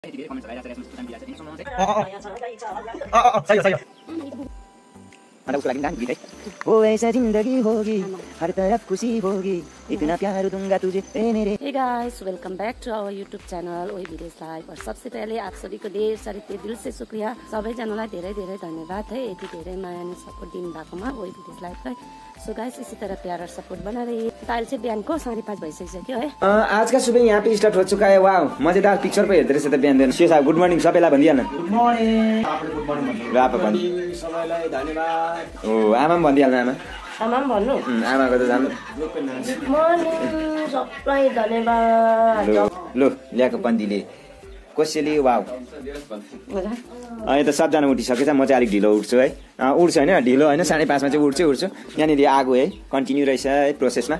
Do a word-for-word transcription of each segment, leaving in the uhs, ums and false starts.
उसको लागि गान गीत है हो ऐसा जिंदगी होगी हर तरफ खुशी होगी इतना प्यार दूंगा तुझे ए मेरे। Hey guys, welcome back to our YouTube channel ओही विदेश लाइफ। और सबसे पहले आप सभी को ढेर सारी दिल से शुक्रिया, सबैजनालाई धेरै धेरै धन्यवाद है यति धेरै माया अनि सपोर्ट दिनु भएकोमा ओही विदेश लाइफलाई। सो गाइस, इसी तरह प्यार और सपोर्ट बना रही। टाइल चाहिँ बिहानको साढे पाँच भइसक्यो है। आज का सुबह यहाँ पे स्टार्ट हो चुका है। वाओ, मजेदार पिक्चर पे हेर्दै रहेछ त बिहान बिहान। साहब गुड मर्निङ सबैलाई भनिदिहाल्नु। Good morning. आपले गुड मर्निङ भन्नु। र आप पनि सबैलाई धन्यवाद। ओ आमा पनि भनिदिहाल्नु। आमा आमा पनि भन्नु। आमाको त जान्नु। गुड मर्निङ सबैलाई धन्यवाद। लो ल्याएको पन्तीले कसैले वाउ अहिले त सबजना उठिसकेछ। म चाहिँ अलिक ढिलो उठ्छु है। उठ्छु होइन, ढिलो होइन, साढे पाँचमा चाहिँ उठ्छु उठ्छु यहाँनिर आगो है कन्टिन्यू रहेछ है प्रोसेसमा।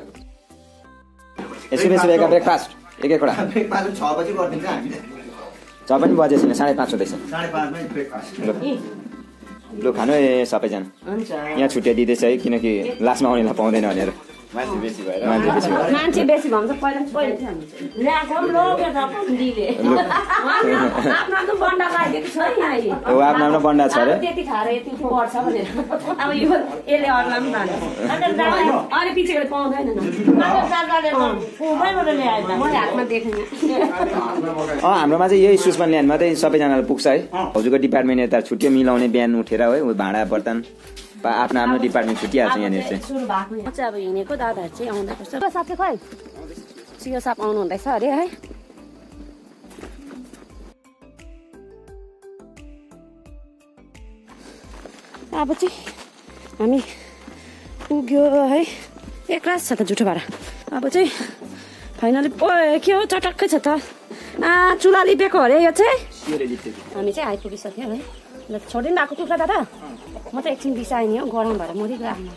यसो बेसी बेका ब्रेकफास्ट एक एकवटा छ बजी गरिदिन्छ हामीले। छ पनि बजेको छैन, साढे पाँच हुँदैछ। लु खानु है सबैजना। यहाँ छुट्या दिँदैछ है किनकि लास्टमा आउनेलाई पाउँदैन भनेर। मान्छे बेसी भएर मान्छे बेसी भएर मान्छे बेसी भन्छ पहिला पहिला ल्याएको लोगे त पन्डीले आफ्नो आफ्नो बन्डा लागेको छ यहाँ। ओ आफ्नो आफ्नो बन्डा छ रे। त्यति खाएर यति पर्छ भनेर अब यो यसले अरूलाई पनि भन्छ अनि पछिबाट पाउँदैन न। अनि दादाले फोनबाट ल्याएन, मैले हातमा देखेँ। अँ हाम्रोमा चाहिँ यही सुस्मान ल्यान्ड मात्रै सबैजनालाई पुग्छ है। हजुरको डिपार्टमेन्ट यता छुट्यो मिलाउने बिहान उठेर है भाँडा बर्तन आफ्नो आफ्नो डिपार्टमेन्ट छुट्टिहाल्छ यहाँनिर चाहिँ। म चाहिँ अब हिँडेको दादाहरू चाहिँ आउँदै पर्छ। साप चाहिँ खै सियो साप आउनु हुँदैछ अरे है। अब चाहिँ हामी पुग्यो है। एक रात छ त जुठो भाडा। अब चाहिँ फाइनली ओ के हो चटक्कै छ त। आ चुला लिपेको अरे यो चाहिँ। हामी चाहिँ आइपुगिसक्यो है। ल छोडिदिनु भएको कुखुरा दादा। म त एकछिन बिसाएँ नि हौ, गरम भएर मरिरहेको।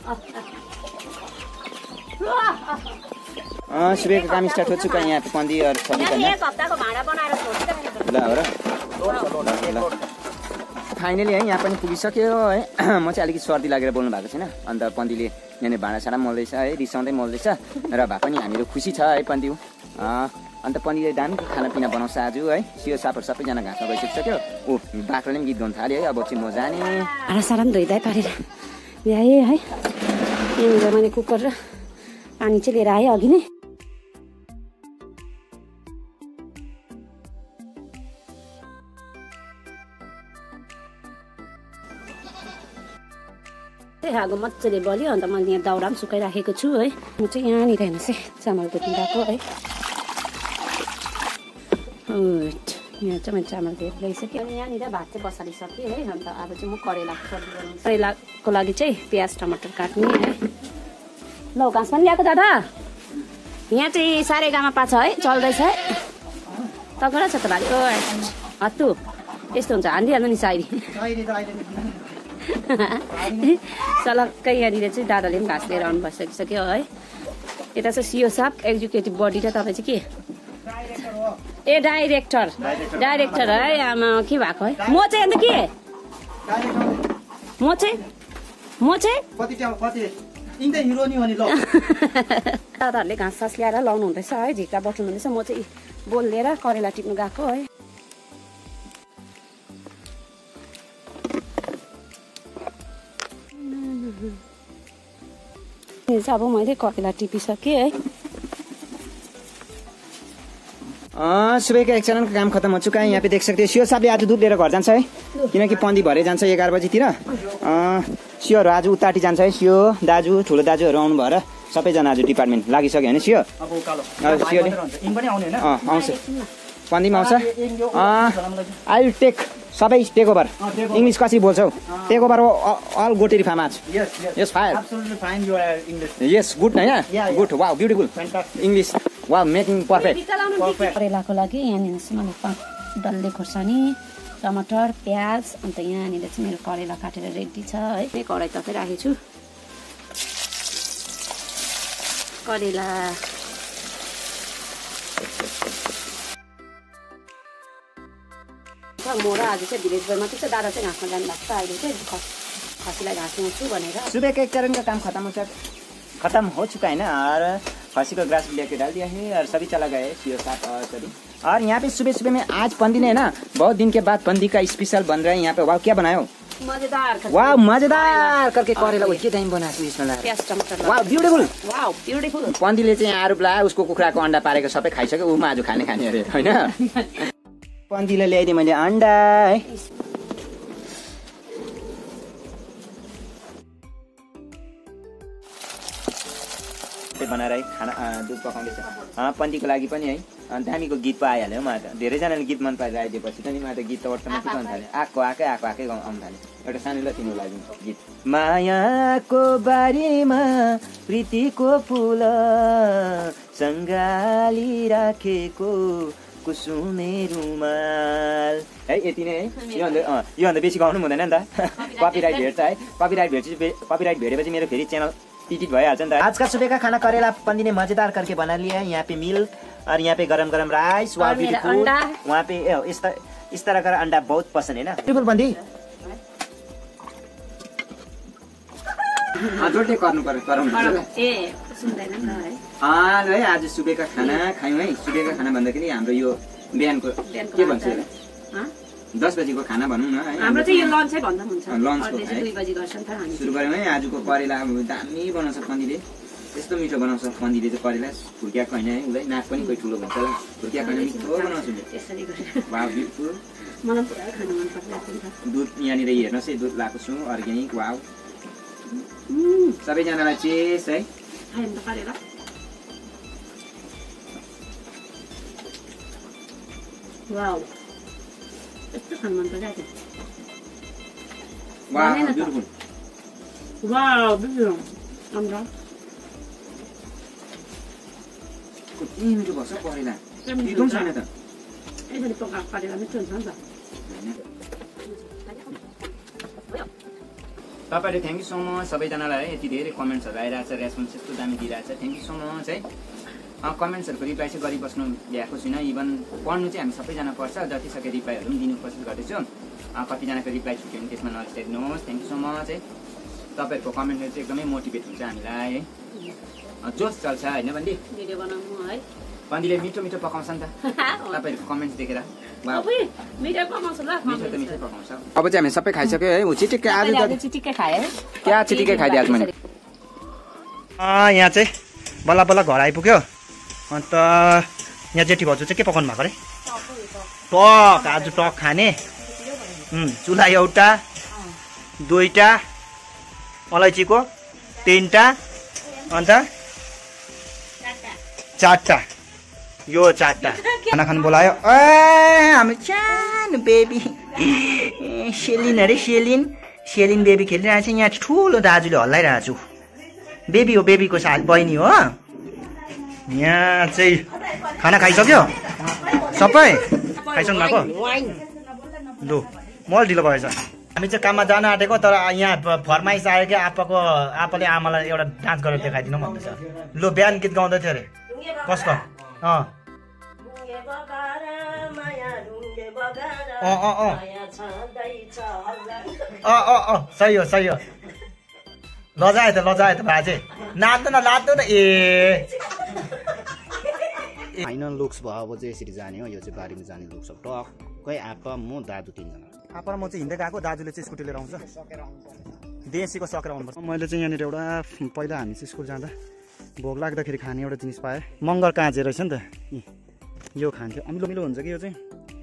सुबहको काम स्टार्ट हो चुका यहाँ पन्दी और एक हप्ताको भाडा बनाएर छोड्दिनु। ल हो र फाइनली है यहाँ पनि पुगिसक्यो है। म चाहिँ अलिकति सर्दी लागेर बोल्नु भएको छैन। अन्त पन्दीले यहाँनिर भाँडासाँडा मोल्दैछ है, रिसाउँदै मोल्दैछ र भए पनि हामीहरू खुसी छ है पन्दी। अन्त पन्दीले दामी खानापिना बनाउँछ आज है। सियो सापहरू सबैजना घाँसमा गइसकिसक्यो। ओ बाख्राले पनि गीत गाउनु थाल्यो है। अब चाहिँ म जाने भाँडासाँडा पनि धोइधाइ पारेर ल्याएँ है। यहाँनिर मैले कुकर र पानी चाहिँ लिएर आएँ अघि नै। आगो मजाले बल्यो। अन्त मैले यहाँ दाउरा पनि सुकाइराखेको छु है। म चाहिँ यहाँनिर हेर्नुहोस् है चामल धुप्नु गएको है। यहाँ चाहिँ मैले चामल धुएर ल्याइसकेँ। अनि यहाँनिर भात चाहिँ बसालिसकेँ है। अन्त अब चाहिँ म करेलाको सब्जी बनाउँछु। करेलाको लागि चाहिँ प्याज टमाटर काट्ने है। ल घाँस पनि ल्याएको दादा। यहाँ चाहिँ साह्रै गामा पाछ है, चल्दैछ है। तगडा छ त भाइ। ओ हत्तु यस्तो हुन्छ हानिदिइहाल्नु नि साइरी। सलक्कै यहाँनिर चाहिँ दादाले पनि घाँस लिएर आउनु भइसकिसक्यो है। यता चाहिँ सियो साप एक्जिक्युटिभ बडी र तपाईँ चाहिँ के ए डाइरेक्टर डाइरेक्टर है। आमा के भएको है। म चाहिँ अन्त के म चाहिँ म चाहिँ दादाहरूले घाँस सास ल्याएर लाउनु हुँदैछ है। झिक्का बट्नु हुँदैछ। म चाहिँ बोल लिएर करेला टिप्नु गएको है। अब मैले करेला टिपिसकेँ है। सुबहको एक चरणको काम खत्म हो चुका है। यहाँ पे देख सकते हो सियो साहबले आज दुध लिएर घर जान्छ है किनकि पन्दी भरे जान्छ एघार बजीतिर। सियोहरू आज उताटी जान्छ है। सियो दाजु ठुलो दाजुहरू आउनु भएर सबैजना आज डिपार्टमेन्ट लागिसक्यो होइन सियो। सियोले आउँछ पन्दीमा आउँछ। आई विल टेक सबै टेक ओभर। इङ्ग्लिस कसरी बोल्छौ? टेक ओभर अल गोटेरी फार्म आज। यस फायर यस गुड होइन good wow beautiful English wow making perfect. करेलाको लागि यहाँनिर चाहिँ मैले डल्ले खोर्सानी टमाटर प्याज अन्त यहाँनिर चाहिँ मेरो करेला काटेर रेडी छ है। कराई तताइराखेको छु। करेला म र आज चाहिँ भिलेज गएर मात्रै चाहिँ दादा चाहिँ घाँसमा जानु भएको छ। अहिले चाहिँ खसीलाई घाँस ल्याउँछु भनेर। सुबहको एक चरणको काम खत्म हो खत्म हो चुका होइन। और खसी को ग्रास भी लेके डाल दिया है और सभी चला गया है सीओ साथ और सभी। और यहाँ पे सुबह सुबह में आज पंदी ने ना बहुत दिन के बाद पंदी का स्पेशल बन रहा है यहाँ पे। वाह क्या बनायो, मजेदार वाह मजेदार करके करेला के टाइम बनाएको यसमा प्याज टमाटर वाह ब्युटिफुल वाव ब्युटिफुल। पन्दीले चाहिँ आरोप लायो उसको कुखुराको अन्डा पारेको सबै खाइसक्यो, उमा आज खाने खाने अरे होइन। पन्दीले ल्याइदिएँ मैले अन्डा है। बनाएर है खाना दुध पकाउँदैछ पन्दीको लागि पनि है। दामीको गीत पो आइहाल्यो म त, धेरैजनाले गीत मन परेर आइदिएपछि त नि म त गीत त अटोमेटिक आउनु थाल्यो, आएको आएकै आएको आएकै आउनु थाल्यो। एउटा सानोलाई तिम्रो लागि गीत। मायाको बारीमा प्रीतिको फुल सङ्गाली राखेको कुसुमे रुमाल है, यति नै है। योभन्दा योभन्दा बेसी गाउनु हुँदैन नि त, कपिराइट भेट्छ है। कपिराइट भेट्छ कपिराइट भेटेपछि मेरो फेरि च्यानल टिटिट भइहाल्छ नि त। आज का सुबह का खाना करेला पंदी ने मजेदार करके बना लिया है। यहाँ पे मिल्क और यहाँ पे गरम गरम राइस, वहाँ वहाँ पे इस तरह इस तरह का अंडा बहुत पसंद है ना बिल्कुल बंदी। जोडले गर्नु पर्यो गरम ए सुन्दैन नि है। अँ है आज सुबह का खाना खायौँ है। सुबह का खाना भन्दाखेरि हाम्रो यो बिहानको के भन्छ दस बजीको खाना भनौँ न है। हाम्रो चाहिँ यो लन्चै भन्दा हुन्छ, लन्चको दुई बजी गर्छन् त हामी सुरु गऱ्यौँ है। आजको करेला दामी बनाउँछ पन्दीले, यस्तो मिठो बनाउँछ पन्दीले चाहिँ करेला, फुर्कियाको होइन है। उसलाई नाक पनि कोही ठुलो भन्छ, फुर्कियाको होइन मिठो बनाउँछ त्यसरी गरेर। वाह ब्युटिफुल। मलाई पुरा खान मन पर्छ। दुध यहाँनिर हेर्नुहोस् है, दुध लाएको छु अर्ग्यानिक। वाव सबैजनालाई चेस है। खायौँ त करेला। वाउ यस्तो खान मन पर्छ। वाह ब्युटिफुल। Wow beautiful. अन्डा कति मिठो भन्छ करेला, एकदम छैन त। यसरी पकाएको करेला मिठो हुन्छ नि त। तपाईँले थ्याङ्क यू सो मच सबैजनालाई है। यति धेरै कमेन्ट्सहरू आइरहेछ, रेस्पोन्स यस्तो दामी दिइरहेछ, थ्याङ्क यू सो मच है। कमेन्ट्सहरूको रिप्लाई चाहिँ गरिबस्नु ल्याएको छुइनँ, इभन पढ्नु चाहिँ हामी सबैजना पढ्छ, जति सक्यो रिप्लाईहरू पनि दिनु कोसिस गर्दैछु। कतिजनाको रिप्लाई छुट्यो भने त्यसमा नरिसाइदिनुहोस्, थ्याङ्क यू सो मच है। तपाईँहरूको कमेन्टले चाहिँ एकदमै मोटिभेट हुन्छ हामीलाई है, जोस चल्छ होइन बन्दी भिडियो बनाउनु है। बन्दीले मिठो मिठो पकाउँछ नि त तपाईँहरूको कमेन्ट्स देखेर। मिठो पकाउँछ ल, मिठो त मिठो पकाउँछ। अब चाहिँ हामी सबै खाइसक्यो है। चिटिक्कै आज त चिटिक्कै खायो है, क्या चिटिक्कै खाइदिए आज मैले। यहाँ चाहिँ बल्ल बल्ल घर आइपुग्यो। अन्त यहाँ जेठी भाउजू चाहिँ के पकाउनु भएको अरे? टक। आज टक खाने। चुल्हा एउटा दुईटा अलैँचीको तिनवटा अन्त चारवटा यो चारवटा खाना खानु बोलायो। ए हामी सानो बेबी सेलिन अरे सेलिन सेलिन बेबी खेलिरहेको छ। यहाँ ठुलो दाजुले हल्लाइरहेको छु। बेबी हो, बेबीको साथ बहिनी हो। यहाँ चाहिँ खाना खाइसक्यो सबै? खाइसक्नु भएको? लु मल ढिलो भएछ। हामी चाहिँ काममा जान आँटेको, तर यहाँ फरमाइस आयो कि आप्पाको आप्पाले आमालाई एउटा डान्स गरेर देखाइदिनु भन्दैछ। लु बिहान गीत गाउँदै थियो अरे कसको? अँ अँ अँ अँ अँ अँ अँ सही हो सही हो। लजायो त लजायो त बाजे, नाच्दैन नाच्दैन। ए फाइनल लुक्स भयो। अब चाहिँ यसरी जाने हो, यो चाहिँ बारीमा जाने लुक्स हो। टक्कै आप्पा म दाजु तिनजना। आप्पा र म चाहिँ हिँड्दै गएको, दाजुले चाहिँ स्कुटी लिएर आउँछ, देशीको सकेर आउनुपर्छ। मैले चाहिँ यहाँनिर एउटा पहिला हामी चाहिँ स्कुल जाँदा भोग लाग्दाखेरि खाने एउटा जिनिस पाएँ। मङ्गर काँचे रहेछ नि त, यो खान्थ्यो। अमिलो मिलो हुन्छ कि यो चाहिँ,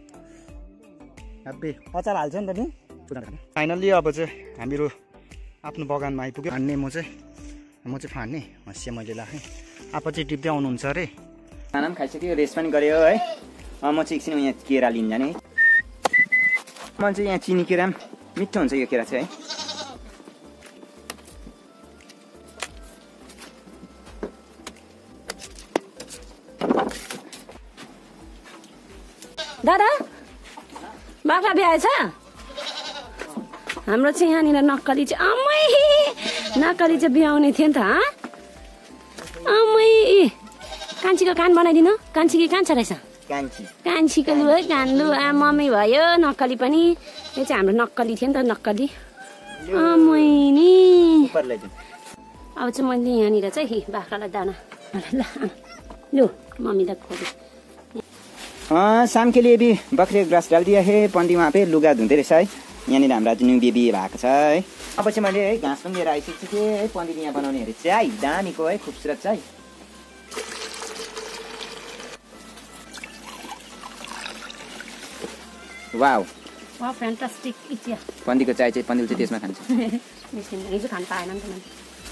अबे अचार हाल्छ नि त नि। फाइनल्ली अब चाहिँ हामीहरू आफ्नो बगानमा आइपुग्यो। फान्ने म चाहिँ म चाहिँ फान्ने हँसिया मैले लाखेँ। आप्पा चाहिँ टिप्दै आउनुहुन्छ अरे। खाना पनि खाइसक्यो, रेस्ट पनि गऱ्यो है। म चाहिँ एकछिन यहाँ केरा लिन जाने है। म चाहिँ यहाँ चिनी केरा मिठो हुन्छ यो केरा चाहिँ है। दादा बाख्रा भ्याएछ हाम्रो चाहिँ यहाँनिर नक्कली चाहिँ अमै नक्कली चाहिँ बिहाउने थियो नि त। अमै कान्छीको कान बनाइदिनु। कान्छी कि कान्छा रहेछ? कान्छी। कान्छीको लु है कान लु। आ मम्मी भयो नक्कली पनि। यो चाहिँ हाम्रो नक्कली थियो नि त, नक्कली। अमै नि अब चाहिँ मैले यहाँनिर चाहिँ बाख्रालाई दाना ल लो मम्मी दा खोली हाँ शाम के लिए भी बकरे ग्रास डाल दिया है पन्दी वहाँ पे लुगा धुँदै रहेछ है यहाँनिर हाम्रो आज न्यू बेबी भएको छ है अब चाहिँ मैले है घाँस पनि लिएर आइसकेको थिएँ है पन्दी यहाँ बनाउने हेरेको चाहिँ है दामीको है खुबसुरत छ है वाउ वाउ फ्यान्टास्टिक इचिया पन्दीको चाय चाहिँ पन्दीले चाहिँ त्यसमा खान्छ हिजो खानु पाएन नि त मैले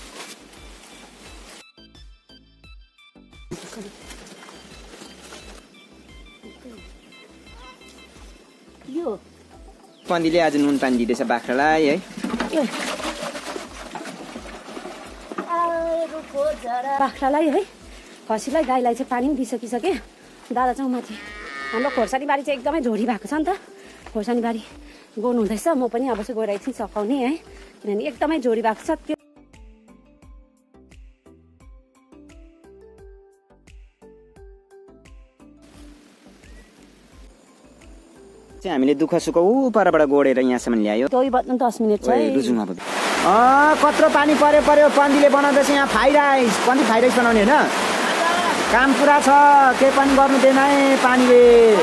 यो पन्दीले आज नुन पानी दिँदैछ बाख्रालाई है बाख्रालाई है खसीलाई गाईलाई चाहिँ पानी पनि दिइसकिसके दादा चाहिँ माथि हाम्रो खोर्सानी बारी चाहिँ एकदमै झोडी भएको छ नि त खोर्सानी बारी गोनु हुँदैछ म पनि अब चाहिँ गएर एकछिन सकाउने है किनभने एकदमै झोडी भएको छ त्यो हामीले दुःख सुख ऊ परबाट गोडेर यहाँसम्म ल्यायो तै बज्नु दस मिनट छ कत्रो पानी पर्यो पर्यो पन्दीले बनाउँदैछ यहाँ फ्राई राइस पन्दी फ्राई राइस बनाउने होइन काम पुरा छ केही पनि गर्नु दिएन है पानीले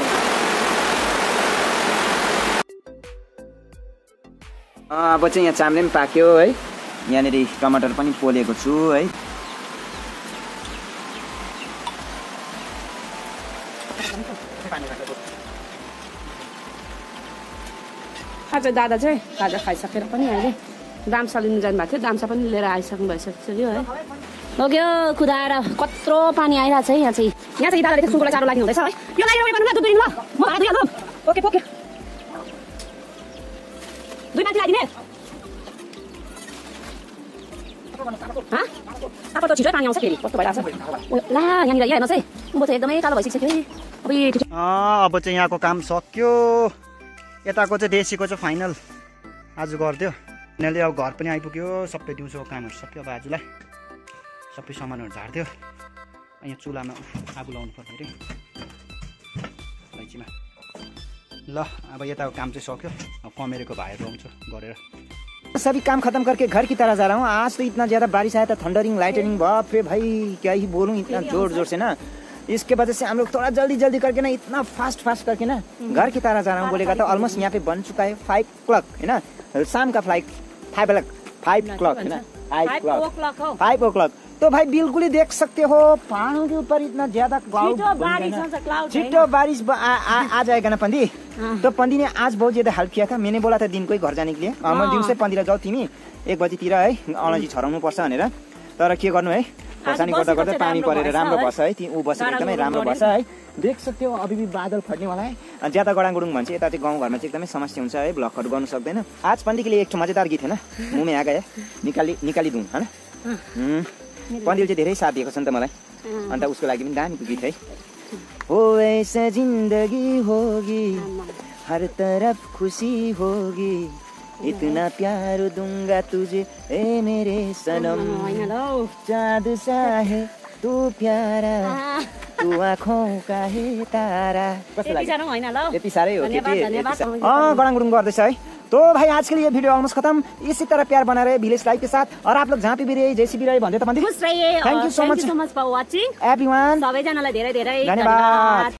अब चाहिँ यहाँ चाम्रे पनि पाक्यो है यहाँनिर टमाटर पनि पोलेको छु है आज दादा चाहिँ खाजा खाइसकेर पनि अहिले दाम्सा लिनु जानुभएको थियो दाम्सा पनि लिएर आइसक्नु भइसक्यो है लग्यो कुदाएर कत्रो पानी आइरहेको छ है यहाँ चाहिँ यहाँ चाहिँ दादाले सुँगुरलाई चारो लाग्ने हुँदैछ है यो लागि गर्नु ल दुध दिनु ल म हात दिइहाल्नु ओके ओके दुई माथि लाइदिने अब त छिटो पानी आउँछ फेरि कस्तो भइरहेको छ ला यहाँनिर यहाँ हेर्नुहोस् है उँभो चाहिँ एकदमै कालो भइसक्यो है अब चाहिँ यहाँको काम सक्यो यताको चाहिँ देशीको चाहिँ फाइनल आज गरिदियो यिनीहरूले अब घर पनि आइपुग्यो सबै दिउँसोको कामहरू सक्यो अब आजलाई सबै सामानहरू झार्दियो यहाँ चुलामा आगो लाउनु पर्ने अरे लैचीमा ल अब यताको काम चाहिँ सक्यो अब कमेरेको भाइहरू आउँछ गरेर सभी काम खत्म करके घर की तरह जा रहा हूँ आज तो इतना ज्यादा बारिश आया था थंडरिंग लाइटनिंग बाप रे भाई क्या ही बोलूँ इतना जोर जोर से ना इसके वजह से हम लोग थोड़ा जल्दी जल्दी करके ना इतना फास्ट फास्ट करके ना घर की तरह जा रहा हूँ बोलेगा तो ऑलमोस्ट यहाँ पे बन चुका है फाइव क्लॉक है ना शाम का flight five clock five clock है ना five clock five o'clock तो भाई बिल्कुल ही देख सकते हो पहाड़ों के ऊपर इतना ज्यादा क्लाउड छिटो बारिश आ, आ, आ जाएगा ना पंदी तो पंदी ने आज बहुत ज्यादा हेल्प किया था मैंने बोला था दिन को ही घर जाने के लिए मैं दिन से पंदी जाऊ तिमी एक बजीतिर है अलैँची छराउनु पर्छ भनेर तर के गर्नु है खोर्सानी गर्दा गर्दै पानी परेर राम्रो बस्छ है ऊ बसेर एकदमै राम्रो बस्छ है देख सकते हो अभी भी बादल फट्ने वाला है ज्यादा गडाङगुडुङ भन्छ यता चाहिँ गाउँ घरमा चाहिँ एकदमै समस्या हुन्छ है ब्लकहरू गर्नु सक्दैन आज पंदी के लिए एक मजेदार गीत है ना मुँह में आ गया निकाली निकाली दूँ है ना पन्दिल चाहिँ धेरै साथ दिएको छ नि त मलाई अन्त उसको लागि पनि दामीको गीत है हो ऐसा जिन्दगी होगी हर तरफ खुशी होगी इतना प्यार दूंगा तुझे ए मेरे सनम चाँद सा है तू प्यारा तू आँखों का है तारा यति साह्रै हो गडाङगुडुङ गर्दैछ है तो भाई आज के लिए वीडियो ऑलमोस्ट खत्म इसी तरह प्यार बना रहे विलेज लाइफ के साथ और आप लोग जहाँ पे भी रहे जैसे भी रहे भन्दै त भन्दै खुश रहिए thank you so much for watching everyone सबैजनालाई धेरै धेरै धन्यवाद।